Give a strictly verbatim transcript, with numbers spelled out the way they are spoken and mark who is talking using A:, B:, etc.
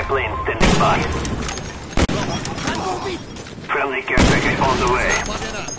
A: plane standing by. Friendly care package on the way.